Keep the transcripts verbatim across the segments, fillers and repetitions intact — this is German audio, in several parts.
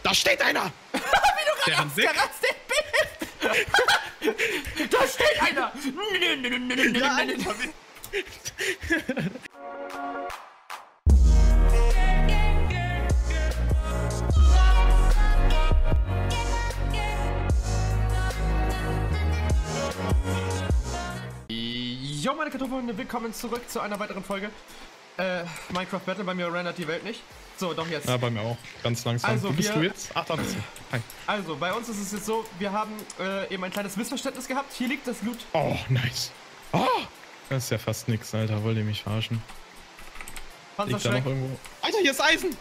Da steht einer! Wie du gerade ausgerastet bist! Da steht einer! Ja, Alter, Jo, meine Kartoffeln, willkommen zurück zu einer weiteren Folge. Äh, Minecraft Battle, bei mir rendert die Welt nicht. So, doch jetzt. Ja, bei mir auch. Ganz langsam. Also, Wo bist wir, du jetzt? Ach, da bist du. Hi. Also, bei uns ist es jetzt so, wir haben äh, eben ein kleines Missverständnis gehabt. Hier liegt das Loot. Oh, nice. Oh, das ist ja fast nix, Alter. Wollt ihr mich verarschen? Liegt da noch irgendwo? Alter, hier ist Eisen!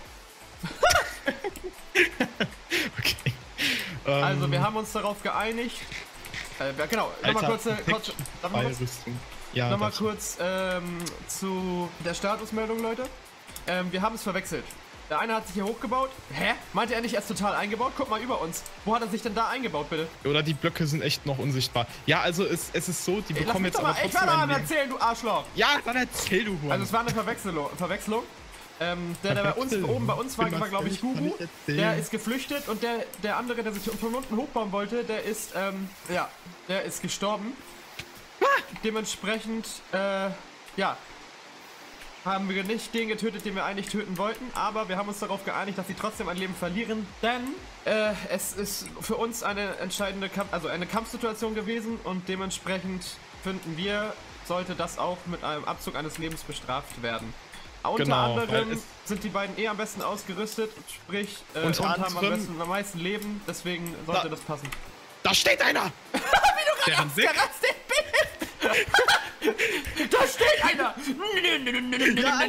Okay. Also, ähm, wir haben uns darauf geeinigt. Äh, ja, genau, nochmal kurz, äh, kurz, darf ich kurz, ja, noch mal kurz ähm, zu der Statusmeldung, Leute. Ähm, wir haben es verwechselt. Der eine hat sich hier hochgebaut. Hä? Meinte er nicht erst total eingebaut? Guck mal über uns. Wo hat er sich denn da eingebaut, bitte? Oder die Blöcke sind echt noch unsichtbar. Ja, also es, es ist so, die Ey, bekommen jetzt aber trotzdem... Ich trotzdem kann ein mal Leben. erzählen, du Arschloch! Ja, dann erzähl du, Huan. Also es war eine Verwechslung. Verwechslung. Ähm, der, der bei uns, oben bei uns war, war glaube ich, Guru. Der ist geflüchtet und der, der andere, der sich von unten hochbauen wollte, der ist, ähm, ja, der ist gestorben. Dementsprechend, äh, ja, haben wir nicht den getötet, den wir eigentlich töten wollten, aber wir haben uns darauf geeinigt, dass sie trotzdem ein Leben verlieren, denn äh, es ist für uns eine entscheidende Kampf, also eine Kampfsituation gewesen und dementsprechend finden wir, sollte das auch mit einem Abzug eines Lebens bestraft werden. Unter Genau, anderem sind die beiden eh am besten ausgerüstet, sprich, äh, und haben am, besten, am meisten Leben, deswegen sollte da, das passen. Da steht einer! Wie du gerade ausgerastet bist! Da steht einer! Ja,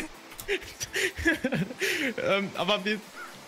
ähm, aber wir...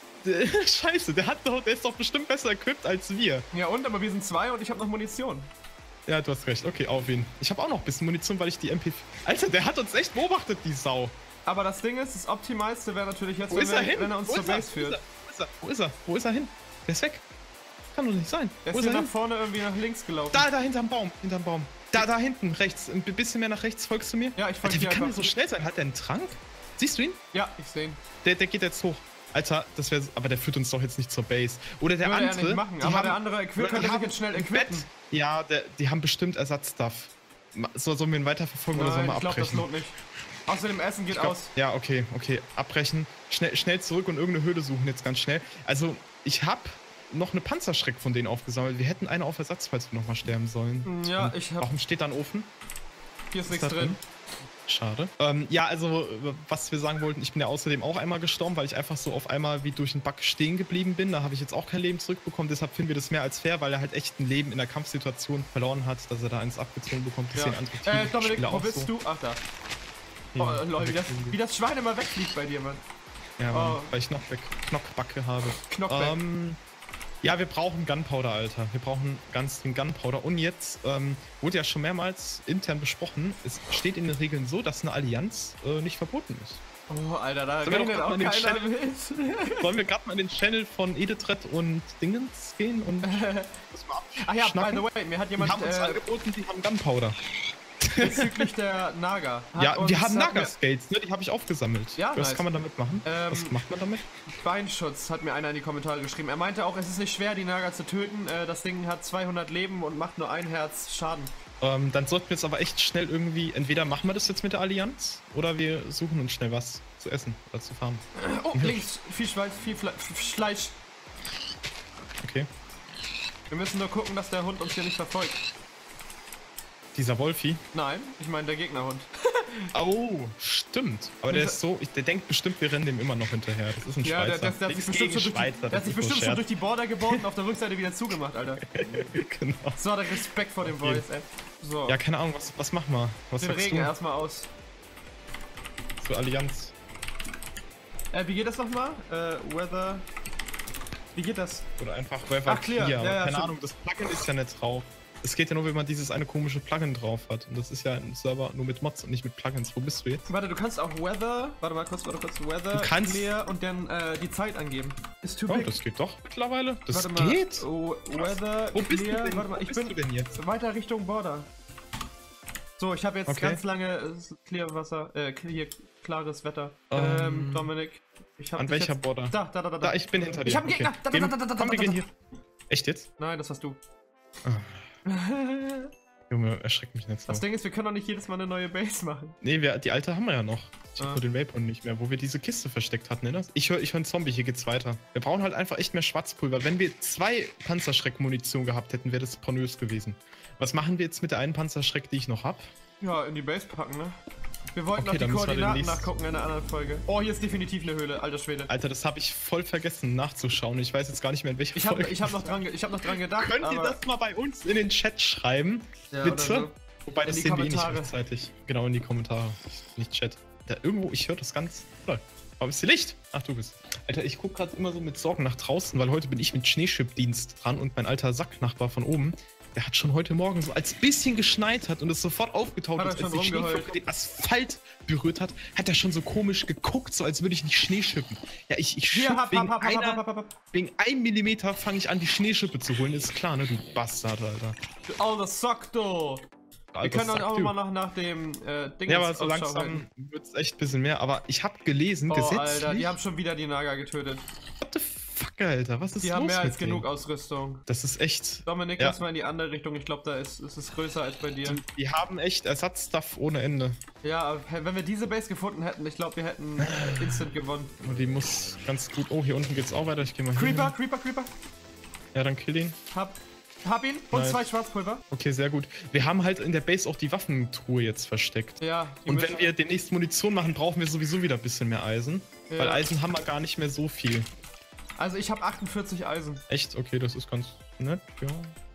Scheiße, der, hat doch, der ist doch bestimmt besser equipped als wir. Ja und, aber wir sind zwei und ich habe noch Munition. Ja, du hast recht. Okay, auf ihn. Ich habe auch noch ein bisschen Munition, weil ich die M P... Alter, der hat uns echt beobachtet, die Sau. Aber das Ding ist, das Optimalste wäre natürlich jetzt, Wo wenn, ist er, wir, hin? wenn er uns Wo zur ist er? Base führt. Wo ist er? Wo ist er? Wo ist er hin? Der ist weg. Kann doch nicht sein. Er Wo ist ist er nach hin? vorne irgendwie nach links gelaufen. Da, da, hinterm Baum. Hinterm Baum. Da, da hinten, rechts. Ein bisschen mehr nach rechts. Folgst du mir? Ja, ich folge dir. Wie dir kann einfach. der so schnell sein? Hat der einen Trank? Siehst du ihn? Ja, ich sehe ihn. Der, der geht jetzt hoch. Alter, das wäre... Aber der führt uns doch jetzt nicht zur Base. Oder der Würde andere... er nicht machen, aber haben, der andere Equip könnte sich jetzt schnell equippen. Ja, der, die haben bestimmt Ersatzstuff. So, sollen wir ihn weiterverfolgen Nein, oder sollen wir ich glaub, abbrechen? Das lohnt nicht. Außerdem Essen geht glaub, aus. Ja, okay, okay. Abbrechen. Schnell, schnell zurück und irgendeine Höhle suchen jetzt ganz schnell. Also, ich habe noch eine Panzerschreck von denen aufgesammelt. Wir hätten eine auf Ersatz, falls wir nochmal sterben sollen. Ja, und ich hab... Warum steht da ein Ofen? Hier ist, ist nichts drin. drin. Schade. Ähm, ja, also, was wir sagen wollten, ich bin ja außerdem auch einmal gestorben, weil ich einfach so auf einmal wie durch einen Bug stehen geblieben bin. Da habe ich jetzt auch kein Leben zurückbekommen. Deshalb finden wir das mehr als fair, weil er halt echt ein Leben in der Kampfsituation verloren hat, dass er da eins abgezogen bekommt. Das ja. sehen andere Team äh, Dominik, wo auch bist so. du? Ach, da. Ja, oh, Leute, wie das, wie das Schwein immer wegfliegt bei dir, Mann. Ja, Mann, oh. weil ich Knockback, Knockbacke habe. Knockback. Ähm, ja, wir brauchen Gunpowder, Alter. Wir brauchen ganz den Gunpowder. Und jetzt ähm, wurde ja schon mehrmals intern besprochen, es steht in den Regeln so, dass eine Allianz äh, nicht verboten ist. Oh, Alter, da Sollen redet wir auch keiner Channel, mit. Sollen wir gerade mal in den Channel von Edetret und Dingens gehen und das mal Ach ja, by the way, mir hat jemand... Die haben uns äh, angeboten, die haben Gunpowder. Bezüglich der Naga. Ja, uns, wir haben Naga-Skates, ne? Die habe ich aufgesammelt. Ja, Was nice. kann man damit machen? Ähm, Was macht man damit? Beinschutz hat mir einer in die Kommentare geschrieben. Er meinte auch, es ist nicht schwer, die Naga zu töten. Äh, das Ding hat zweihundert Leben und macht nur ein Herz Schaden. Ähm, dann sollten wir jetzt aber echt schnell irgendwie, entweder machen wir das jetzt mit der Allianz oder wir suchen uns schnell was zu essen oder zu farmen. Oh, links, viel Schweiß, viel Fle Fleisch. Okay. Wir müssen nur gucken, dass der Hund uns hier nicht verfolgt. Dieser Wolfi? Nein, ich meine der Gegnerhund. Oh, stimmt. Aber der ist so, ich, der denkt bestimmt, wir rennen dem immer noch hinterher. Das ist ein ja, Schweizer. Der, der, der hat sich bestimmt, schon durch, Schweizer, die, der hat sich bestimmt so schon durch die Border gebaut und auf der Rückseite wieder zugemacht, Alter. Genau. So hat er Respekt vor dem Voice, ey. So. Ja, keine Ahnung, was, was machen wir? Was Den sagst Regen du erstmal aus. zur Allianz? Äh, wie geht das nochmal? Äh, Weather... Wie geht das? Oder einfach Weather Ach, clear. Clear. Ja, ja, keine stimmt. Ahnung, das Plugin ist ja nicht drauf. Es geht ja nur, wenn man dieses eine komische Plugin drauf hat. Und das ist ja ein Server nur mit Mods und nicht mit Plugins. Wo bist du jetzt? Warte, du kannst auch Weather... Warte mal kurz, warte kurz. Weather, Du kannst- Clear und dann äh, die Zeit angeben. Ist too Oh, big. das geht doch mittlerweile. Das Warte mal. geht. Oh, Weather, Wo bist Clear... du denn? Warte mal, Wo ich bist bin du denn jetzt? weiter Richtung Border. So, ich habe jetzt Okay. ganz lange äh, Clear Wasser, äh, hier klares Wetter. Ähm. Ähm, Dominik, Ich hab An dich welcher jetzt- Border? Da, da, da, da. Da, ich bin hinter dir. Ich hab einen Okay. Gegner. Da, da, Gehen- da, da, da, Komm, wir da, gehen da. hier. Echt jetzt? Nein, das warst du. Junge, erschreckt mich nicht so. Das Ding ist, wir können doch nicht jedes Mal eine neue Base machen. Nee, wir, die alte haben wir ja noch. Ich hab Ah. nur den Waypoint nicht mehr, wo wir diese Kiste versteckt hatten, ne? Ich höre ich hör einen Zombie, hier geht's weiter. Wir brauchen halt einfach echt mehr Schwarzpulver. Wenn wir zwei Panzerschreck-Munition gehabt hätten, wäre das pornös gewesen. Was machen wir jetzt mit der einen Panzerschreck, die ich noch hab? Ja, in die Base packen, ne? Wir wollten Okay, noch die dann müssen wir Koordinaten demnächst- nachgucken in einer anderen Folge. Oh, hier ist definitiv eine Höhle, alter Schwede. Alter, das habe ich voll vergessen nachzuschauen. Ich weiß jetzt gar nicht mehr, in welcher Ich hab, Folge. ich hab, noch, dran, ge- ich hab noch dran gedacht, Könnt ihr aber... das mal bei uns in den Chat schreiben? Ja, Bitte? oder so. Wobei, In das die sehen wir eh nicht Kommentare. rechtzeitig. Genau, in die Kommentare. Nicht Chat. Da irgendwo, ich höre das ganz. Oder? Aber ist hier Licht? Ach, du bist. Alter, ich gucke gerade immer so mit Sorgen nach draußen, weil heute bin ich mit Schneeschippdienst dran und mein alter Sacknachbar von oben, der hat schon heute Morgen so, als bisschen geschneit hat und es sofort aufgetaucht Hat er ist, schon als die rumgeheult? Schneeflocke den Asphalt berührt hat, hat er schon so komisch geguckt, so als würde ich nicht Schneeschippen. Ja, ich, ich Hier, schipp hab, wegen, hab, hab, hab, einer, hab, hab, hab. wegen einem Millimeter fange ich an, die Schneeschippe zu holen. Ist klar, ne, du Bastard, Alter. Du alter Sack, du. Wir Alter, können sag auch du. mal nach, nach dem äh, Ding Ja, aber so Ausschau langsam halten. wird es echt ein bisschen mehr. Aber ich habe gelesen, Oh, gesetzlich... Alter, die haben schon wieder die Naga getötet. What the fuck, Alter? Was ist Die los haben mehr mit als genug denen? Ausrüstung. Das ist echt... Dominik, Ja. lass mal in die andere Richtung. Ich glaube, da ist, ist es größer als bei dir. Die, die haben echt Ersatzstuff ohne Ende. Ja, aber wenn wir diese Base gefunden hätten, ich glaube, wir hätten äh, instant gewonnen. Und die muss ganz gut... Oh, hier unten geht's auch weiter. Ich geh mal Creeper, hin. Creeper, Creeper. Ja, dann kill ihn. Hab, hab ihn. Und Nice. zwei Schwarzpulver. Okay, sehr gut. Wir haben halt in der Base auch die Waffentruhe jetzt versteckt. Ja. die Und müssen- wenn wir demnächst Munition machen, brauchen wir sowieso wieder ein bisschen mehr Eisen. Ja. Weil Eisen haben wir gar nicht mehr so viel. Also ich habe achtundvierzig Eisen. Echt? Okay, das ist ganz nett, ja.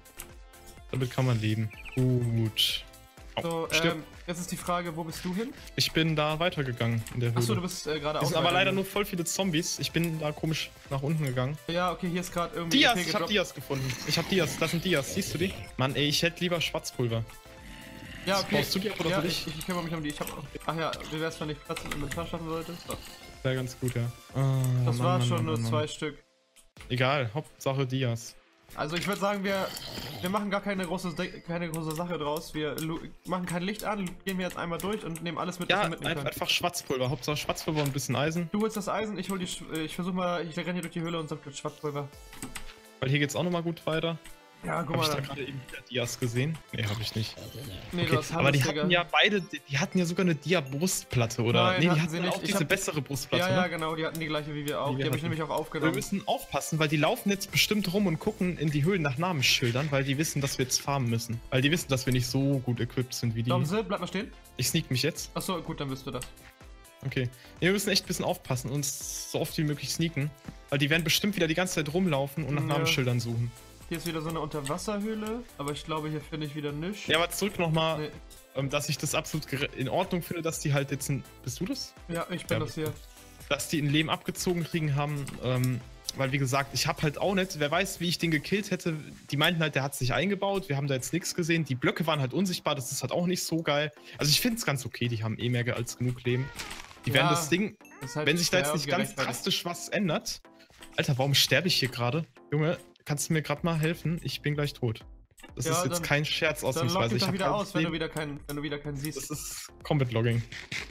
Damit kann man leben. Gut. Oh, So, stirb. ähm, jetzt ist die Frage, wo bist du hin? Ich bin da weitergegangen in der Höhle. Achso, du bist äh, gerade Es auch sind aber weiter leider hin. nur voll viele Zombies. Ich bin da komisch nach unten gegangen. Ja, okay, hier ist gerade irgendwie... Dias, okay, ich hab gedroppt. Dias gefunden. Ich hab Dias, das sind Dias. Siehst du die? Mann, ey, ich hätte lieber Schwarzpulver. Ja, okay. Brauchst du die oder ja, soll ich, ich? ich kümmere mich um die. Ich hab auch... Ach ja, wie wär's, wenn ich Platz im Inventar schaffen sollte? So. Wäre ganz gut, ja. Ah, Das Mann, war Mann, schon Mann, nur Mann, zwei Mann. Stück. Egal, Hauptsache Dias. Also ich würde sagen, wir, wir machen gar keine große, keine große Sache draus. Wir lu- machen kein Licht an, gehen wir jetzt einmal durch und nehmen alles mit, was Ja, wir mitnehmen ein, können. einfach Schwarzpulver. Hauptsache Schwarzpulver und ein bisschen Eisen. Du holst das Eisen, ich hol die, Sch- äh, ich versuch mal, ich renne hier durch die Höhle und sammle Schwarzpulver. Weil hier geht's auch nochmal gut weiter. Ja, guck Hab ich mal. da Da. gerade eben wieder Dias gesehen? Nee, hab ich nicht. Nee, Okay, du hast aber die Hammes, hatten Digga. ja beide, die, die hatten ja sogar eine Dia-Brustplatte, oder? Nein, nee, die hatten hatten sie dann nicht. auch Ich diese hab- bessere Brustplatte, Ja, ja, ne? genau, die hatten die gleiche wie wir auch. Die Die, wir habe ich hatten. nämlich auch Wir aufgenommen. müssen aufpassen, weil die laufen jetzt bestimmt rum und gucken in die Höhlen nach Namensschildern, weil die wissen, dass wir jetzt farmen müssen. Weil die wissen, dass wir nicht so gut equipped sind wie die. Glauben Sie, bleib mal stehen. Ich sneak mich jetzt. Achso, gut, dann bist du das. Okay. Nee, wir müssen echt ein bisschen aufpassen und so oft wie möglich sneaken. Weil die werden bestimmt wieder die ganze Zeit rumlaufen und nach Ja. Namensschildern suchen. Hier ist wieder so eine Unterwasserhöhle, aber ich glaube, hier finde ich wieder nichts. Ja, aber zurück nochmal, Nee. ähm, dass ich das absolut gere- in Ordnung finde, dass die halt jetzt ein. Bist du das? Ja, ich bin Ja, das hier. Dass die ein Leben abgezogen kriegen haben. Ähm, weil, wie gesagt, ich habe halt auch nicht, wer weiß, wie ich den gekillt hätte. Die meinten halt, der hat sich eingebaut, wir haben da jetzt nichts gesehen. Die Blöcke waren halt unsichtbar, das ist halt auch nicht so geil. Also ich finde es ganz okay, die haben eh mehr als genug Leben. Die werden Ja, das Ding, Das ist halt wenn sich da fair jetzt und nicht ganz gerechtfertigt. drastisch was ändert. Alter, warum sterbe ich hier gerade? Junge, kannst du mir gerade mal helfen? Ich bin gleich tot. Das Ja, ist jetzt dann- kein Scherz Dann log ausnahmsweise. dich Ich doch hab wieder halbes aus, wenn du Leben. wieder keinen, wenn du wieder keinen siehst. Das ist Combat Logging.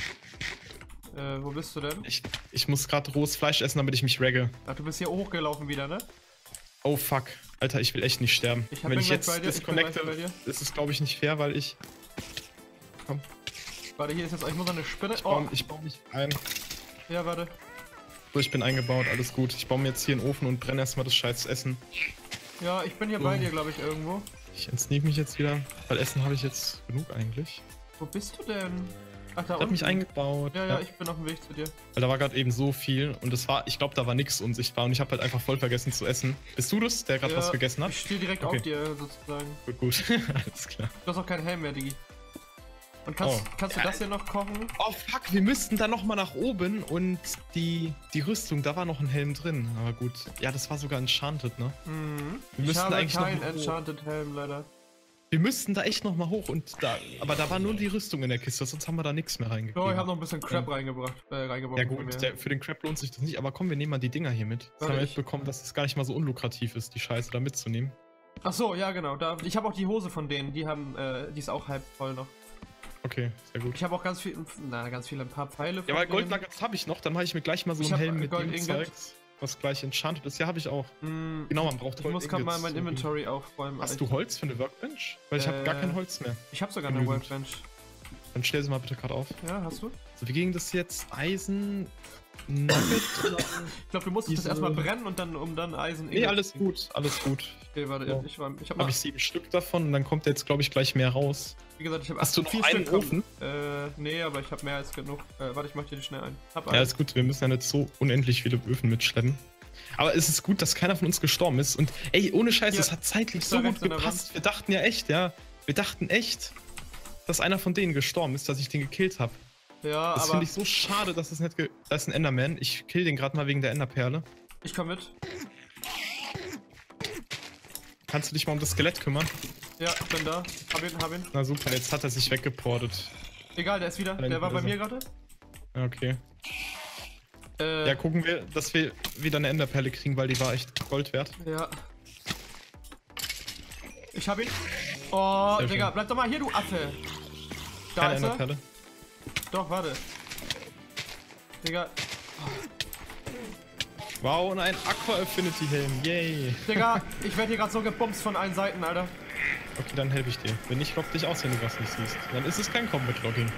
Äh, wo bist du denn? Ich, ich muss gerade rohes Fleisch essen, damit ich mich ragge. Ach, du bist hier hochgelaufen wieder, ne? Oh fuck. Alter, ich will echt nicht sterben. Ich hab- Wenn bin ich gleich jetzt bei dir, ich bin gleich disconnecte, bei dir. ist es glaube ich nicht fair, weil ich. Komm, Warte, hier ist jetzt, ich muss noch eine Spinne. ich Oh, baue, ich baue mich ein. ja, warte. So, ich bin eingebaut, alles gut. Ich baue mir jetzt hier einen Ofen und brenne erstmal das scheiß Essen. Ja, ich bin hier bei Oh. dir, glaube ich, irgendwo. Ich entsneak mich jetzt wieder, weil Essen habe ich jetzt genug eigentlich. Wo bist du denn? Ach, da Ich habe mich unten. eingebaut. Ja, ja, ich bin auf dem Weg zu dir. Weil da war gerade eben so viel und es war, ich glaube, da war nichts unsichtbar und ich habe halt einfach voll vergessen zu essen. Bist du das, der gerade Ja, was gegessen hat? Ich stehe direkt Okay. auf dir, sozusagen. Gut, gut. Alles klar. Du hast auch keinen Helm mehr, Digi. Und kannst, Oh. kannst du das hier noch kochen? Oh fuck, wir müssten da nochmal nach oben und die, die Rüstung, da war noch ein Helm drin. Aber gut. Ja, das war sogar enchanted, ne? Mhm. Wir Ich müssten habe eigentlich noch keinen mal hoch. Enchanted Helm, leider. Wir müssten da echt nochmal hoch und da. Aber da war nur die Rüstung in der Kiste, sonst haben wir da nichts mehr reingegeben. Oh, ich habe noch ein bisschen Crap reingebracht, äh, reingebracht. Ja gut, der, für den Crap lohnt sich das nicht, aber komm, wir nehmen mal die Dinger hier mit. Jetzt Warte, haben wir ich- mitbekommen, dass es gar nicht mal so unlukrativ ist, die Scheiße da mitzunehmen. Ach so, ja genau. Da, ich habe auch die Hose von denen. Die haben, äh, die ist auch halb voll noch. Okay, sehr gut. Ich habe auch ganz viel, na, ganz viele, ein paar Pfeile. Ja, weil Gold Nuggets habe ich noch, dann mache ich mir gleich mal so einen Helm mit Gold dem Ingot. Zeugs, was gleich enchanted ist. Ja, habe ich auch. Mm, Genau, man braucht ich Gold muss gerade mal mein Ingots. Inventory aufräumen. Hast Ich, du Holz für eine Workbench? Weil ich habe gar Äh, kein Holz mehr. ich habe sogar eine Genügend. Workbench. Dann stell sie mal bitte gerade auf. Ja, hast du? So, wie ging das jetzt? Eisen, Nugget? Ich glaube, du musst Diese- das erstmal brennen und dann, um dann Eisen... Nee, alles gut, alles gut. Okay, warte, So. ich, war, ich habe Habe noch, ich sieben Stück davon und dann kommt jetzt, glaube ich, gleich mehr raus. wie gesagt, ich habe Hast du noch vier einen Stück Ofen? Äh, nee, aber ich habe mehr als genug. Äh, warte, ich mach dir die schnell ein. Hab Ja, einen. ist gut, wir müssen ja nicht so unendlich viele Öfen mitschleppen. Aber es ist gut, dass keiner von uns gestorben ist. Und ey, ohne Scheiß, Ja, das hat zeitlich ist so da gut rechts an der gepasst. Wir dachten ja echt, ja. Wir dachten echt, dass einer von denen gestorben ist, dass ich den gekillt habe. Ja, Das aber finde ich so schade, dass es nicht. Ge da ist ein Enderman. Ich kill den gerade mal wegen der Enderperle. ich komm mit. Kannst du dich mal um das Skelett kümmern? Ja, ich bin da. Hab ihn, hab ihn. Na super, jetzt hat er sich weggeportet. Egal, der ist wieder. Allein Der war bei wieder mir gerade. Ja, okay. Äh, Ja, gucken wir, dass wir wieder eine Enderperle kriegen, weil die war echt Gold wert. ja. Ich hab ihn. Oh, Sehr Digga, schön. bleib doch mal hier, du Affe. Da Keine ist er. Enderperle. Doch, warte. Digga, Wow, und ein Aqua Affinity Helm. Yay. Digga, ich werde hier gerade so gebumst von allen Seiten, Alter. Okay, dann helfe ich dir. Wenn nicht, lock dich aus, wenn du was nicht siehst. Dann ist es kein Combat Logging.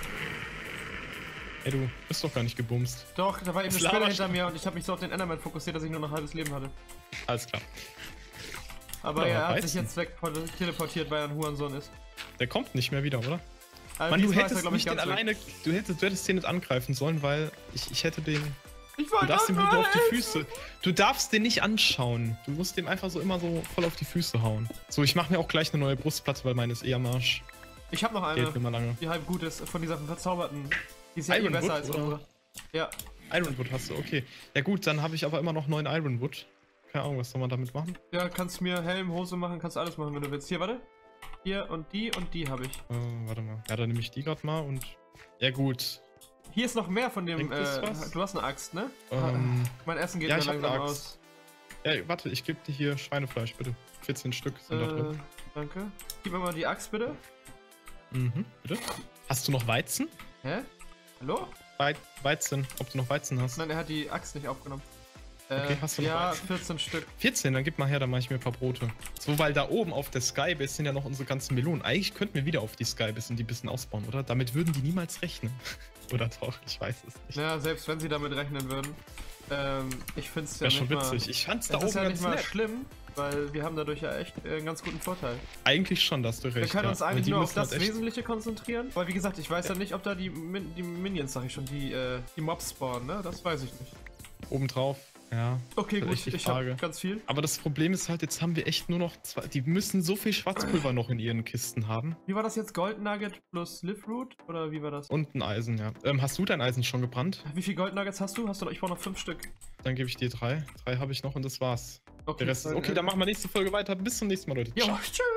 Ey, du bist doch gar nicht gebumst. Doch, da war eben eine Das Spinne Lava- hinter mir und ich habe mich so auf den Enderman fokussiert, dass ich nur noch ein halbes Leben hatte. Alles klar. Aber Ja, er hat Weizen. sich jetzt weg teleportiert, weil er ein Hurensohn ist. Der kommt nicht mehr wieder, oder? Also Mann, du diesmal ist er, hättest glaub nicht den ganz weg. alleine. Du hättest, du hättest den nicht angreifen sollen, weil ich, ich hätte den. Ich Du wollte darfst ihm auch nur auf die nicht. Füße. Du darfst den nicht anschauen. Du musst dem einfach so immer so voll auf die Füße hauen. So, ich mache mir auch gleich eine neue Brustplatte, weil meine ist eher am Arsch. Ich habe noch eine, Geht mir mal lange. die halb gut ist, von dieser verzauberten. Die ist ja eh Ironwood, besser als oder? unsere. Ja, Ironwood hast du, okay. Ja gut, dann habe ich aber immer noch neun Ironwood. Keine Ahnung, was soll man damit machen? ja, kannst mir Helm, Hose machen, kannst alles machen, wenn du willst. Hier, warte. Hier und die und die habe ich. Äh, warte mal. Ja, dann nehme ich die gerade mal und. Ja gut. Hier ist noch mehr von dem, Bringt das äh, was? du hast eine Axt, ne? Ähm, Mein Essen geht ja, mir ich hab langsam eine Axt. aus. ja, warte, ich gebe dir hier Schweinefleisch, bitte. vierzehn Stück sind da Äh, drin. danke. Gib mir mal die Axt, bitte. Mhm, bitte. Hast du noch Weizen? Hä? Hallo? Wei Weizen, ob du noch Weizen hast. Nein, er hat die Axt nicht aufgenommen. Äh, Okay, hast du noch ja, Weizen? vierzehn Stück. vierzehn, dann gib mal her, dann mache ich mir ein paar Brote. So, weil da oben auf der Skybase sind ja noch unsere ganzen Melonen. Eigentlich könnten wir wieder auf die Skybase und die ein bisschen ausbauen, oder? Damit würden die niemals rechnen. Oder doch, ich weiß es nicht. Ja, selbst wenn sie damit rechnen würden. Ähm, ich find's ja Wäre nicht schon mal... witzig. Ich fand's da Das ist oben ja ganz nicht mal nett. schlimm, weil wir haben dadurch ja echt äh, einen ganz guten Vorteil. Eigentlich schon, da hast du recht. Wir können ja. uns Weil eigentlich die nur auf müssen das halt echt- Wesentliche konzentrieren. Weil wie gesagt, ich weiß ja, nicht, ob da die, Min die Minions, sag ich schon, die, äh, die Mobs spawnen, ne? Das weiß ich nicht. Obendrauf, ja. Okay, Das ist gut, echt die ich hab Frage. ganz viel. Aber das Problem ist halt, jetzt haben wir echt nur noch zwei. Die müssen so viel Schwarzpulver noch in ihren Kisten haben. Wie war das jetzt? Gold Nugget plus Liveroot? Oder wie war das? Und ein Eisen, ja. Ähm, hast du dein Eisen schon gebrannt? Wie viel Gold Nuggets hast du? Hast du noch? Ich brauche noch fünf Stück. Dann gebe ich dir drei. Drei habe ich noch und das war's. Okay, Der Rest ist. Okay, dann machen wir nächste Folge weiter. Bis zum nächsten Mal, Leute. Jo, Ciao. tschüss!